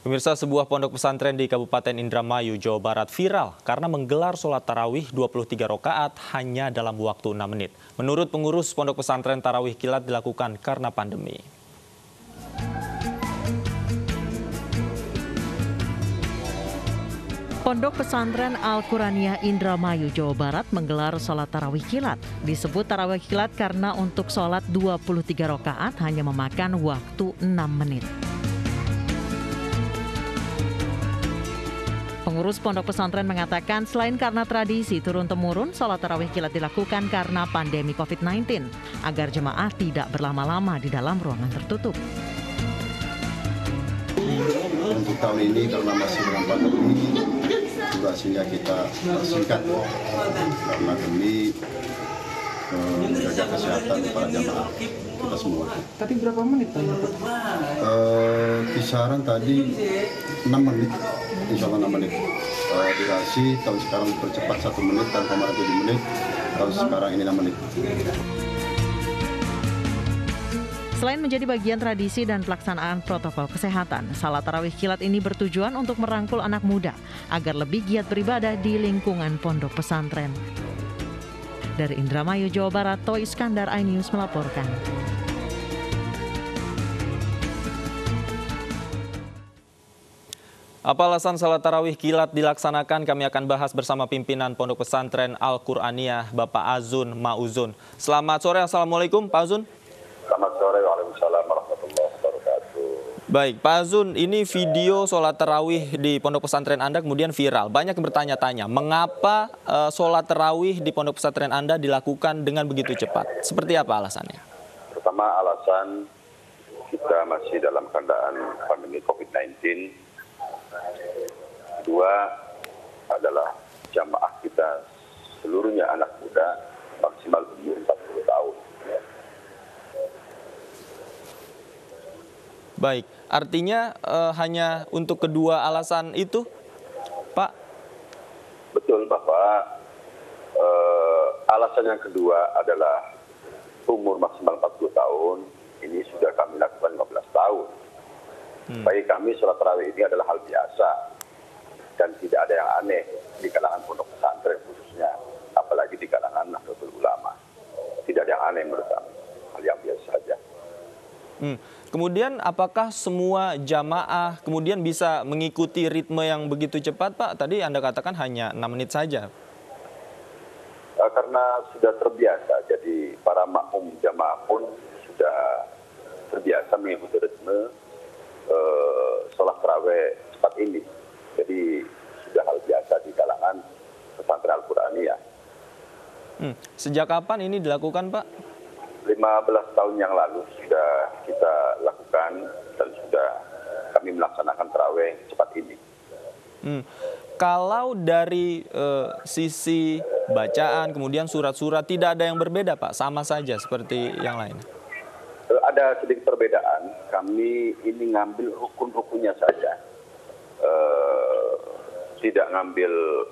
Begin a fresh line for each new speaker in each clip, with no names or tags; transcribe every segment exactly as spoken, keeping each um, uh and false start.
Pemirsa, sebuah pondok pesantren di Kabupaten Indramayu, Jawa Barat viral karena menggelar sholat tarawih dua puluh tiga rakaat hanya dalam waktu enam menit. Menurut pengurus pondok pesantren, tarawih kilat dilakukan karena pandemi.
Pondok Pesantren Al-Quraniyah Indramayu, Jawa Barat menggelar sholat tarawih kilat. Disebut tarawih kilat karena untuk sholat dua puluh tiga rakaat hanya memakan waktu enam menit. Pengurus pondok pesantren mengatakan selain karena tradisi turun-temurun, sholat tarawih kilat dilakukan karena pandemi covid sembilan belas, agar jemaah tidak berlama-lama di dalam ruangan tertutup.
Untuk tahun ini karena masih dalam pandemi, durasinya kita singkat karena demi menjaga kesehatan para jamaah kita semua.
Tapi berapa menit tadi?
Uh, kisaran tadi enam menit, insya Allah enam menit. Uh, durasi tahun sekarang dipercepat satu menit, dan kemarin tujuh menit, tahun sekarang ini enam menit.
Selain menjadi bagian tradisi dan pelaksanaan protokol kesehatan, salat tarawih kilat ini bertujuan untuk merangkul anak muda agar lebih giat beribadah di lingkungan pondok pesantren. Dari Indramayu, Jawa Barat, Toy Iskandar, iNews melaporkan.
Apa alasan salat tarawih kilat dilaksanakan? Kami akan bahas bersama pimpinan pondok pesantren Al-Quraniyah, Bapak Azun Mauzun. Selamat sore, Assalamualaikum Pak Azun.
Selamat sore, waalaikumsalam warahmatullahi wabarakatuh.
Baik, Pak Azun, ini video sholat tarawih di pondok pesantren Anda kemudian viral. Banyak yang bertanya-tanya, mengapa uh, sholat tarawih di pondok pesantren Anda dilakukan dengan begitu cepat? Seperti apa alasannya?
Pertama, alasan kita masih dalam keadaan pandemi covid sembilan belas. Kedua adalah jamaah kita seluruhnya anak muda, maksimal umur empat puluh tahun.
Baik, artinya eh, hanya untuk kedua alasan itu, Pak?
Betul, Bapak. Eh, alasan yang kedua adalah umur maksimal empat puluh tahun, ini sudah kami lakukan lima belas tahun. Hmm. Bagi kami, sholat tarawih ini adalah hal biasa dan tidak ada yang aneh di kalangan pondok pesantren khususnya, apalagi di kalangan Nahdlatul Ulama. Tidak ada yang aneh menurut kami, hal yang biasa saja.
Hmm. Kemudian apakah semua jamaah kemudian bisa mengikuti ritme yang begitu cepat, Pak? Tadi Anda katakan hanya enam menit saja.
Uh, karena sudah terbiasa, jadi para makmum jamaah pun sudah terbiasa mengikuti ritme uh, sholat tarawih cepat ini. Jadi sudah hal biasa di kalangan pesantren Al-Quraniyah.
Hmm. Sejak kapan ini dilakukan, Pak?
lima belas tahun yang lalu sudah kita lakukan dan sudah kami melaksanakan tarawih cepat ini.
Hmm. Kalau dari uh, sisi bacaan, kemudian surat-surat, tidak ada yang berbeda, Pak? Sama saja seperti yang lain?
Uh, ada sedikit perbedaan. Kami ini ngambil rukun-rukunnya saja. Uh, tidak ngambil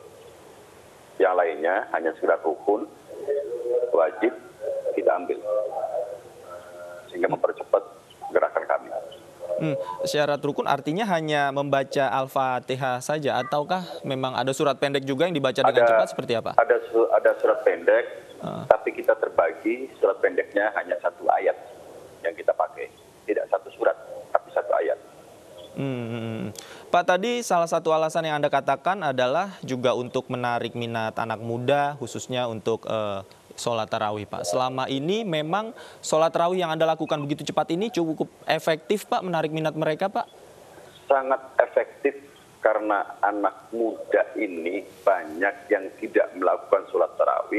yang lainnya, hanya sekedar rukun, wajib kita ambil. Sehingga mempercepat gerakan kami.
Hmm, syarat rukun artinya hanya membaca Al-Fatihah saja, ataukah memang ada surat pendek juga yang dibaca
ada,
dengan cepat seperti apa?
Ada ada surat pendek, uh. tapi kita terbagi surat pendeknya hanya satu ayat yang kita pakai. Tidak satu surat, tapi satu ayat.
Hmm. Pak, tadi salah satu alasan yang Anda katakan adalah juga untuk menarik minat anak muda, khususnya untuk uh, sholat tarawih, Pak. Selama ini memang sholat tarawih yang Anda lakukan begitu cepat ini cukup efektif, Pak, menarik minat mereka, Pak?
Sangat efektif karena anak muda ini banyak yang tidak melakukan sholat tarawih,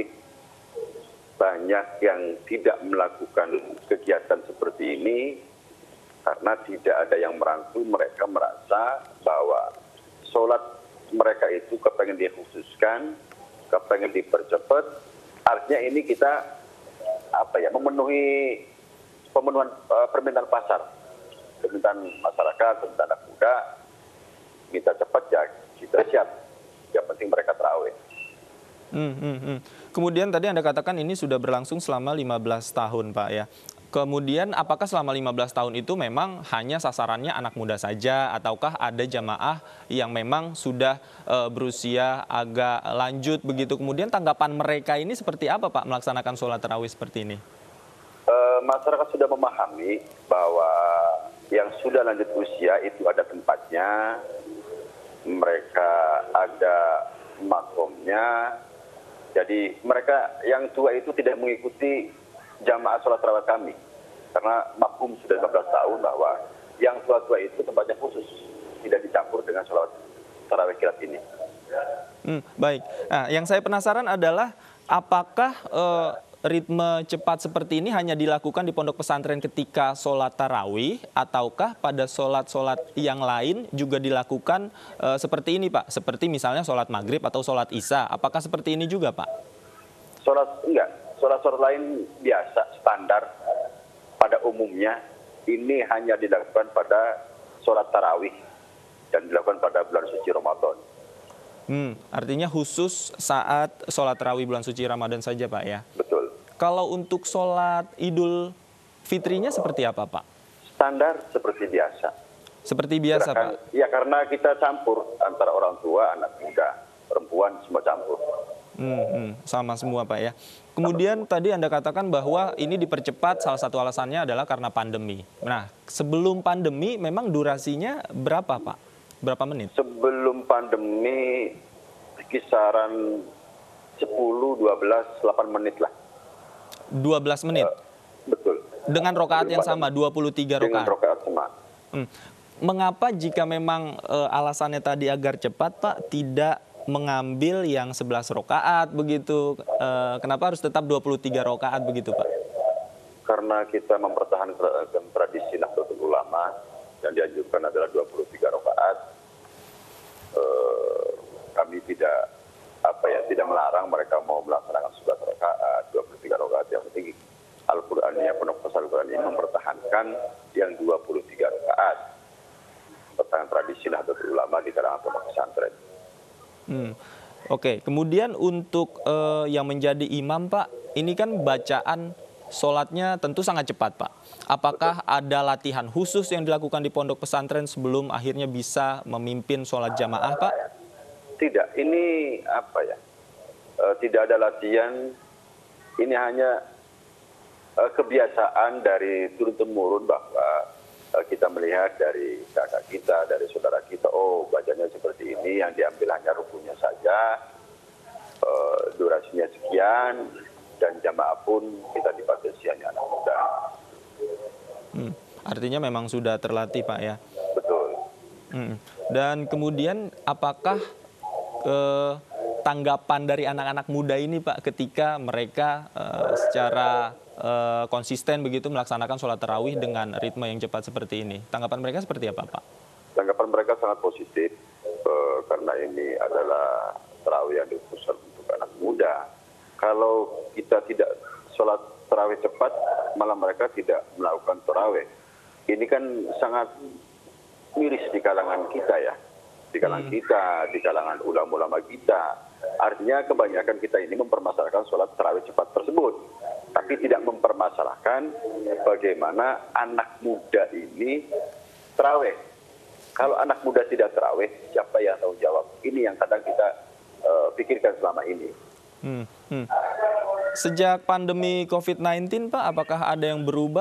banyak yang tidak melakukan kegiatan seperti ini karena tidak ada yang merangkul. Mereka merasa bahwa sholat mereka itu kepengen dikhususkan, kepengen dipercepat. Artinya ini kita apa ya memenuhi pemenuhan uh, permintaan pasar, permintaan masyarakat, permintaan anak muda, minta cepat ya kita siap. Yang penting mereka tarawih.
Hmm, hmm, hmm. Kemudian tadi Anda katakan ini sudah berlangsung selama lima belas tahun, Pak, ya. Kemudian apakah selama lima belas tahun itu memang hanya sasarannya anak muda saja ataukah ada jamaah yang memang sudah e, berusia agak lanjut begitu? Kemudian tanggapan mereka ini seperti apa Pak melaksanakan sholat tarawih seperti ini?
E, masyarakat sudah memahami bahwa yang sudah lanjut usia itu ada tempatnya, mereka ada makomnya. Jadi mereka yang tua itu tidak mengikuti jamaah sholat tarawih kami, karena makum sudah lima belas tahun bahwa yang tua-tua itu tempatnya khusus, tidak dicampur dengan sholat tarawih kilat ini.
Hmm, baik. Nah, yang saya penasaran adalah apakah eh, ritme cepat seperti ini hanya dilakukan di pondok pesantren ketika sholat tarawih, ataukah pada sholat-sholat yang lain juga dilakukan eh, seperti ini Pak? Seperti misalnya sholat maghrib atau sholat isya, apakah seperti ini juga Pak?
Sholat enggak. Sholat-sholat lain biasa, standar pada umumnya, ini hanya dilakukan pada sholat tarawih dan dilakukan pada bulan suci Ramadan.
Hmm, artinya khusus saat sholat tarawih bulan suci Ramadan saja Pak ya?
Betul.
Kalau untuk sholat Idul Fitrinya seperti apa Pak?
Standar seperti biasa.
Seperti biasa
Gerakan,
Pak?
Ya karena kita campur antara orang tua, anak muda, perempuan, semua campur.
Hmm, hmm, sama semua Pak ya. Kemudian tadi Anda katakan bahwa ini dipercepat, salah satu alasannya adalah karena pandemi. Nah, sebelum pandemi memang durasinya berapa Pak? Berapa menit?
Sebelum pandemi kisaran sepuluh, dua belas, delapan menit lah.
dua belas menit?
Uh, betul.
Dengan rokaat yang sama, dua puluh tiga rokaat?
Dengan rokaat sama.
Hmm. Mengapa jika memang e, alasannya tadi agar cepat Pak, tidak mengambil yang sebelas rokaat begitu? E, kenapa harus tetap dua puluh tiga rokaat begitu Pak?
Karena kita mempertahankan tradisi Nahdlatul Ulama yang dianjurkan adalah dua puluh tiga rokaat. E, kami tidak apa ya tidak melarang mereka mau melaksanakan sebelas rokaat, dua puluh tiga rokaat. Yang penting Al-Qur'annya, pondok pesantren Al-Qur'an ini mempertahankan yang dua puluh tiga rokaat. Pertahanan tradisi Nahdlatul Ulama di kalangan pondok pesantren.
Hmm. Oke, kemudian untuk uh, yang menjadi imam Pak, ini kan bacaan sholatnya tentu sangat cepat Pak. Apakah Betul. ada latihan khusus yang dilakukan di pondok pesantren sebelum akhirnya bisa memimpin sholat jamaah Pak?
Tidak, ini apa ya, uh, tidak ada latihan, ini hanya uh, kebiasaan dari turun-temurun bahwa kita melihat dari kakak kita, dari saudara kita, oh bacanya seperti ini, yang diambil hanya rukunya saja, e, durasinya sekian, dan jamaah pun kita dibatasi hanya anak muda.
Hmm, artinya memang sudah terlatih Pak ya?
Betul.
Hmm. Dan kemudian apakah eh, tanggapan dari anak-anak muda ini Pak ketika mereka eh, secara Uh, konsisten begitu melaksanakan sholat tarawih dengan ritme yang cepat seperti ini? Tanggapan mereka seperti apa Pak?
Tanggapan mereka sangat positif uh, karena ini adalah tarawih yang dikhususkan untuk anak muda. Kalau kita tidak sholat tarawih cepat, malah mereka tidak melakukan tarawih. Ini kan sangat miris di kalangan kita ya, di kalangan hmm. kita, di kalangan ulama-ulama kita. Artinya kebanyakan kita ini mempermasalahkan sholat tarawih cepat tersebut, tapi tidak mempermasalahkan bagaimana anak muda ini tarawih. Kalau anak muda tidak tarawih, siapa yang tahu jawab? Ini yang kadang kita uh, pikirkan selama ini.
Hmm, hmm. Sejak pandemi covid sembilan belas Pak, apakah ada yang berubah?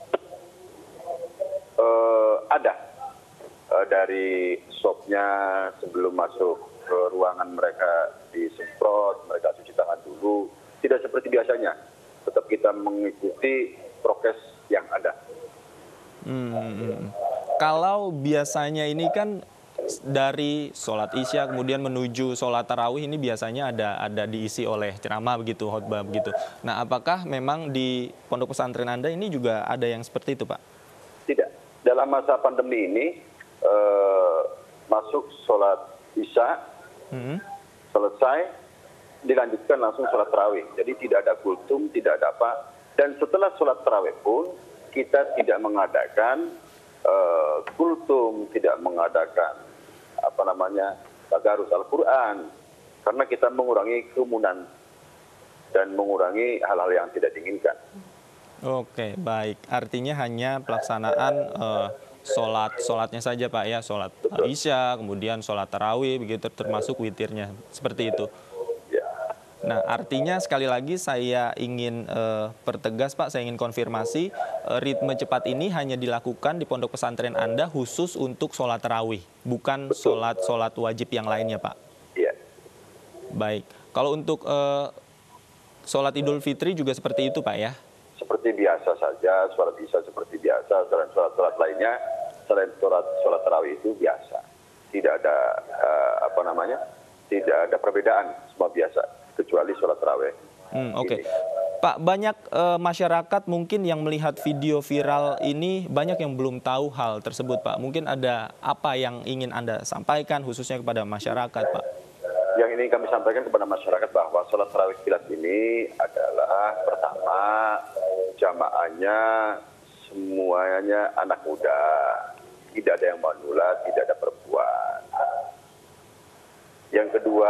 Uh, ada. Uh, dari shopnya sebelum masuk ke ruangan mereka disemprot, mereka cuci tangan dulu. Tidak seperti biasanya. Tetap kita mengikuti prokes yang ada.
Hmm. Kalau biasanya ini kan dari sholat isya kemudian menuju sholat tarawih ini biasanya ada ada diisi oleh ceramah begitu, khotbah begitu. Nah, apakah memang di pondok pesantren Anda ini juga ada yang seperti itu Pak?
Tidak. Dalam masa pandemi ini eh, masuk sholat isya, hmm. selesai, dilanjutkan langsung sholat tarawih. Jadi tidak ada kultum, tidak ada apa. Dan setelah sholat tarawih pun kita tidak mengadakan uh, kultum, tidak mengadakan apa namanya tadarus Al-Quran, karena kita mengurangi kerumunan dan mengurangi hal-hal yang tidak diinginkan.
Oke, baik. Artinya hanya pelaksanaan eh, sholat sholatnya saja Pak ya, sholat Isya, kemudian sholat tarawih, begitu termasuk witirnya, seperti itu.
Ya.
Nah, artinya sekali lagi saya ingin eh, pertegas Pak, saya ingin konfirmasi eh, ritme cepat ini hanya dilakukan di pondok pesantren Anda khusus untuk sholat tarawih, bukan sholat sholat wajib yang lainnya Pak.
Iya.
Baik. Kalau untuk eh, sholat Idul Fitri juga seperti itu Pak ya?
Seperti biasa saja, sholat Isya seperti biasa, selain sholat-sholat lainnya, selain sholat sholat tarawih itu biasa. Tidak ada uh, apa namanya, tidak ada perbedaan, semua biasa, kecuali sholat tarawih.
Hmm, Oke, okay. Pak, banyak uh, masyarakat mungkin yang melihat video viral ini banyak yang belum tahu hal tersebut, Pak. Mungkin ada apa yang ingin Anda sampaikan khususnya kepada masyarakat, Pak?
Yang ingin kami sampaikan kepada masyarakat bahwa sholat tarawih kilat ini adalah pertama jamaahnya semuanya anak muda, tidak ada yang manula, tidak ada perempuan. Yang kedua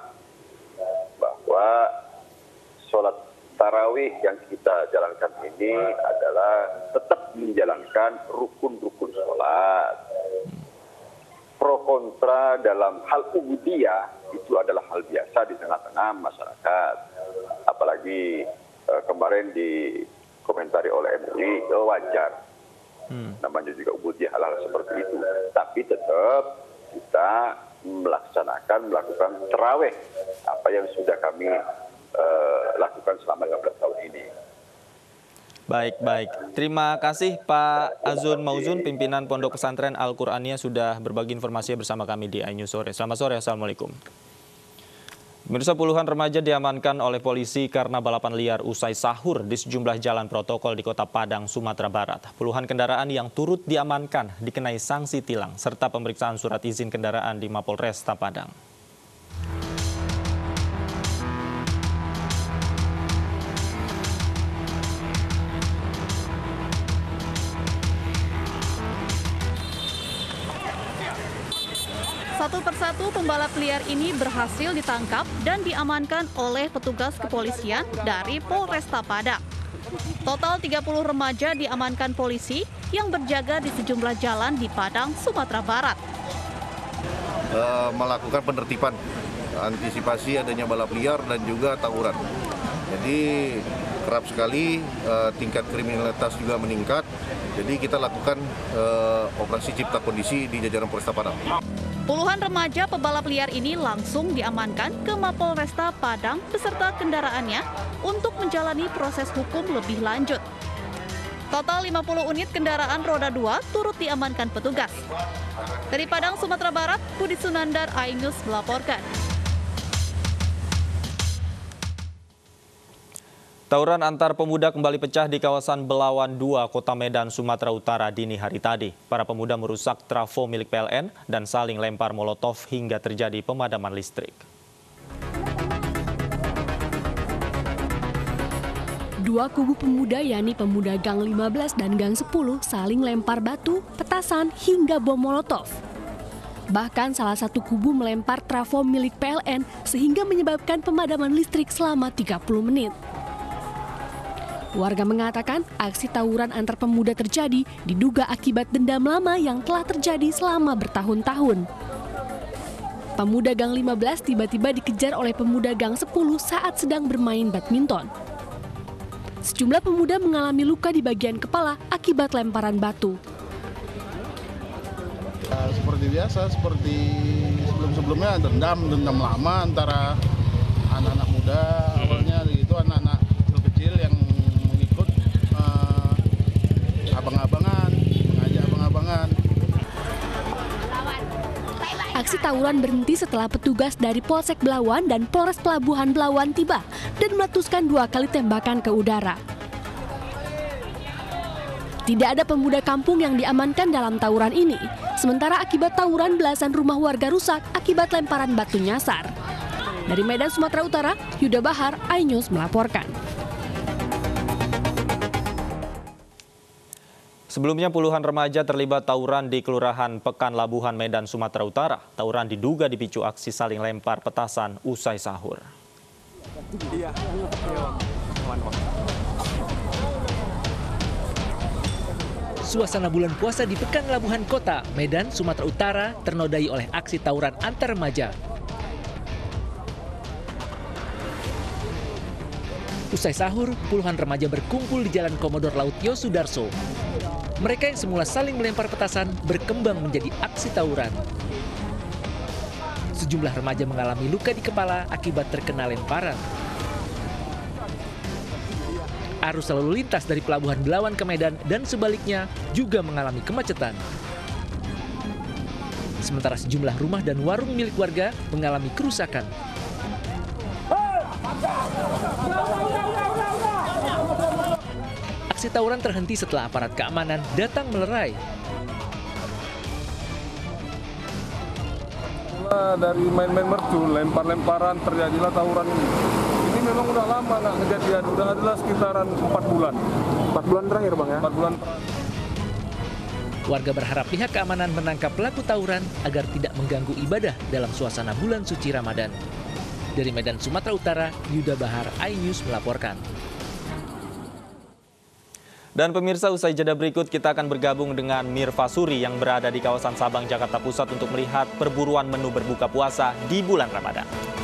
bahwa sholat tarawih yang kita jalankan ini adalah tetap menjalankan rukun-rukun sholat. Pro kontra dalam hal ubudiyah itu adalah hal biasa di tengah-tengah masyarakat. Apalagi eh, kemarin dikomentari oleh M U I, itu wajar. Hmm. Namanya juga ubudiyah hal-hal seperti itu. Tapi tetap kita melaksanakan, melakukan tarawih apa yang sudah kami eh, lakukan selama lima belas tahun ini.
Baik, baik. Terima kasih Pak Azun Mauzun, pimpinan Pondok Pesantren Al-Qur'aniyah sudah berbagi informasinya bersama kami di iNews Sore. Selamat sore, Assalamualaikum. Pemirsa, puluhan remaja diamankan oleh polisi karena balapan liar usai sahur di sejumlah jalan protokol di Kota Padang, Sumatera Barat. Puluhan kendaraan yang turut diamankan dikenai sanksi tilang serta pemeriksaan surat izin kendaraan di Mapolresta Padang.
Satu persatu pembalap liar ini berhasil ditangkap dan diamankan oleh petugas kepolisian dari Polresta Padang. Total tiga puluh remaja diamankan polisi yang berjaga di sejumlah jalan di Padang, Sumatera Barat.
Uh, melakukan penertiban, antisipasi adanya balap liar dan juga tawuran. Jadi kerap sekali uh, tingkat kriminalitas juga meningkat. Jadi kita lakukan uh, operasi cipta kondisi di jajaran Polresta Padang.
Puluhan remaja pebalap liar ini langsung diamankan ke Mapolresta Padang beserta kendaraannya untuk menjalani proses hukum lebih lanjut. Total lima puluh unit kendaraan roda dua turut diamankan petugas. Dari Padang, Sumatera Barat, Budi Sunandar, iNews melaporkan.
Tawuran antar pemuda kembali pecah di kawasan Belawan dua, Kota Medan, Sumatera Utara dini hari tadi. Para pemuda merusak trafo milik P L N dan saling lempar molotov hingga terjadi pemadaman listrik.
Dua kubu pemuda, yakni pemuda Gang lima belas dan Gang sepuluh, saling lempar batu, petasan, hingga bom molotov. Bahkan salah satu kubu melempar trafo milik P L N sehingga menyebabkan pemadaman listrik selama tiga puluh menit. Warga mengatakan aksi tawuran antar pemuda terjadi diduga akibat dendam lama yang telah terjadi selama bertahun-tahun. Pemuda Gang lima belas tiba-tiba dikejar oleh pemuda Gang sepuluh saat sedang bermain badminton. Sejumlah pemuda mengalami luka di bagian kepala akibat lemparan batu.
Ya, seperti biasa, seperti sebelum-sebelumnya dendam, dendam lama antara anak-anak muda, awalnya itu anak-anak kecil yang mengikut uh, abang-abangan, mengajak abang-abangan.
Aksi tawuran berhenti setelah petugas dari Polsek Belawan dan Polres Pelabuhan Belawan tiba dan meletuskan dua kali tembakan ke udara. Tidak ada pemuda kampung yang diamankan dalam tawuran ini. Sementara akibat tawuran belasan rumah warga rusak akibat lemparan batu nyasar. Dari Medan, Sumatera Utara, Yuda Bahar, iNews melaporkan.
Sebelumnya puluhan remaja terlibat tawuran di Kelurahan Pekan Labuhan, Medan, Sumatera Utara. Tawuran diduga dipicu aksi saling lempar petasan usai sahur.
Suasana bulan puasa di Pekan Labuhan Kota, Medan, Sumatera Utara ternodai oleh aksi tawuran antar remaja. Usai sahur, puluhan remaja berkumpul di Jalan Komodor Laut Yosudarso. Mereka yang semula saling melempar petasan berkembang menjadi aksi tawuran. Sejumlah remaja mengalami luka di kepala akibat terkena lemparan. Arus lalu lintas dari Pelabuhan Belawan ke Medan dan sebaliknya juga mengalami kemacetan. Sementara sejumlah rumah dan warung milik warga mengalami kerusakan. Aksi tawuran terhenti setelah aparat keamanan datang melerai.
Dari main-main mercu, lempar-lemparan, terjadilah tawuran ini. Ini memang udah lama nggak kejadian, udah adalah sekitaran empat bulan. Empat bulan terakhir bang ya? Empat bulan terakhir.
Warga berharap pihak keamanan menangkap pelaku tawuran agar tidak mengganggu ibadah dalam suasana bulan suci Ramadan. Dari Medan, Sumatera Utara, Yuda Bahar, iNews melaporkan.
Dan pemirsa, usai jeda berikut kita akan bergabung dengan Mirva Suri yang berada di kawasan Sabang, Jakarta Pusat untuk melihat perburuan menu berbuka puasa di bulan Ramadan.